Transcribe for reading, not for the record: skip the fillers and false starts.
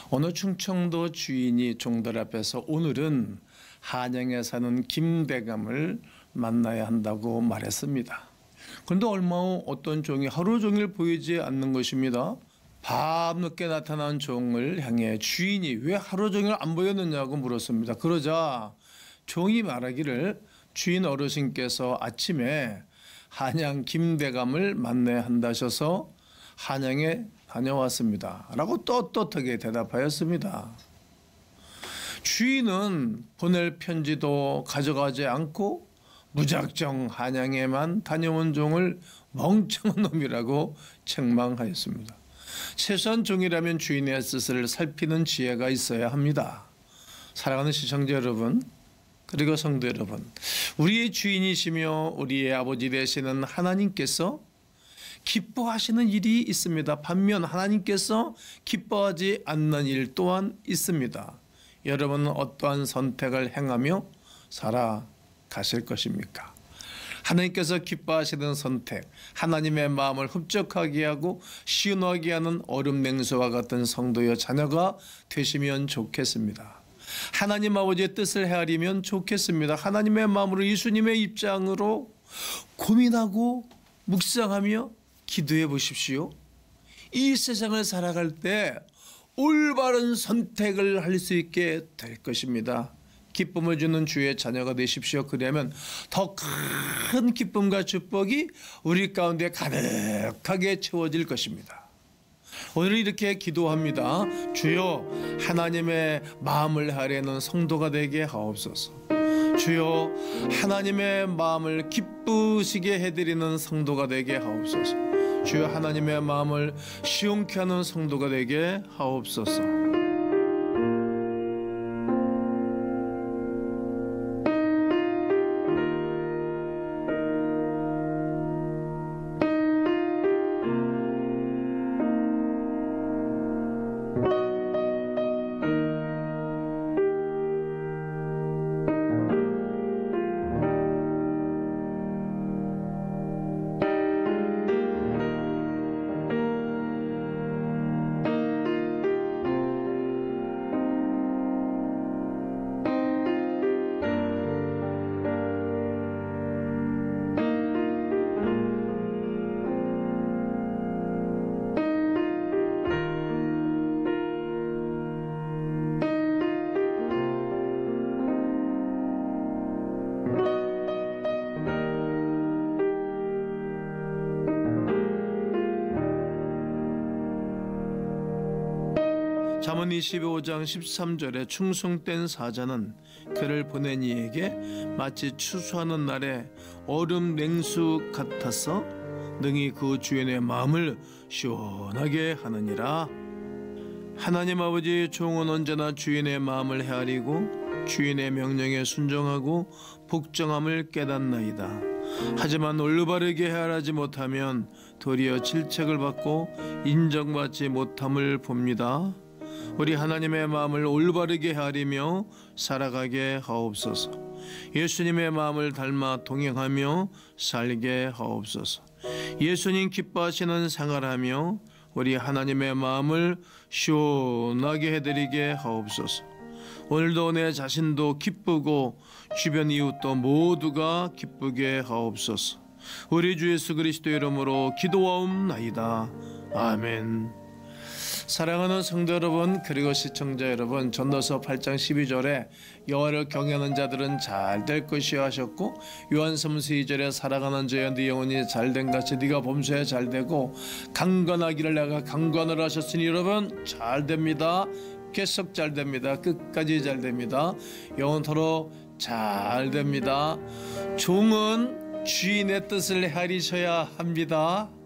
어느 충청도 주인이 종들 앞에서 오늘은 한양에 사는 김대감을 만나야 한다고 말했습니다. 그런데 얼마 후 어떤 종이 하루 종일 보이지 않는 것입니다. 밤늦게 나타난 종을 향해 주인이 왜 하루 종일 안 보였느냐고 물었습니다. 그러자 종이 말하기를 주인 어르신께서 아침에 한양 김대감을 만나야 한다셔서 한양에 다녀왔습니다 라고 떳떳하게 대답하였습니다. 주인은 보낼 편지도 가져가지 않고 무작정 한양에만 다녀온 종을 멍청한 놈이라고 책망하였습니다. 최소한 종이라면 주인의 뜻을 살피는 지혜가 있어야 합니다. 사랑하는 시청자 여러분, 그리고 성도 여러분, 우리의 주인이시며 우리의 아버지 되시는 하나님께서 기뻐하시는 일이 있습니다. 반면 하나님께서 기뻐하지 않는 일 또한 있습니다. 여러분은 어떠한 선택을 행하며 살아가실 것입니까? 하나님께서 기뻐하시는 선택, 하나님의 마음을 흡족하게 하고 시원하게 하는 얼음 냉수와 같은 성도여 자녀가 되시면 좋겠습니다. 하나님 아버지의 뜻을 헤아리면 좋겠습니다. 하나님의 마음으로 예수님의 입장으로 고민하고 묵상하며 기도해 보십시오. 이 세상을 살아갈 때 올바른 선택을 할 수 있게 될 것입니다. 기쁨을 주는 주의 자녀가 되십시오. 그러면 더 큰 기쁨과 축복이 우리 가운데 가득하게 채워질 것입니다. 오늘 이렇게 기도합니다. 주여, 하나님의 마음을 헤아리는 성도가 되게 하옵소서. 주여, 하나님의 마음을 기쁘시게 해드리는 성도가 되게 하옵소서. 주여, 하나님의 마음을 시원케 하는 성도가 되게 하옵소서. 잠언 25장 13절에 충성된 사자는 그를 보낸 이에게 마치 추수하는 날에 얼음 냉수 같아서 능히 그 주인의 마음을 시원하게 하느니라. 하나님 아버지의 종은 언제나 주인의 마음을 헤아리고 주인의 명령에 순종하고 복종함을 깨닫나이다. 하지만 올바르게 헤아리지 못하면 도리어 질책을 받고 인정받지 못함을 봅니다. 우리 하나님의 마음을 올바르게 헤아리며 살아가게 하옵소서. 예수님의 마음을 닮아 동행하며 살게 하옵소서. 예수님 기뻐하시는 생활하며 우리 하나님의 마음을 시원하게 해드리게 하옵소서. 오늘도 내 자신도 기쁘고 주변 이웃도 모두가 기쁘게 하옵소서. 우리 주 예수 그리스도 이름으로 기도하옵나이다. 아멘. 사랑하는 성도 여러분, 그리고 시청자 여러분, 전도서 8장 12절에 여호와를 경외하는 자들은 잘 될 것이요 하셨고, 요한서문서 2절에 살아가는 자여 네 영혼이 잘된 같이 네가 범사에 잘되고 강건하기를 내가 강건을 하셨으니 여러분 잘 됩니다. 계속 잘 됩니다. 끝까지 잘 됩니다. 영원토록 잘 됩니다. 종은 주인의 뜻을 헤아리셔야 합니다.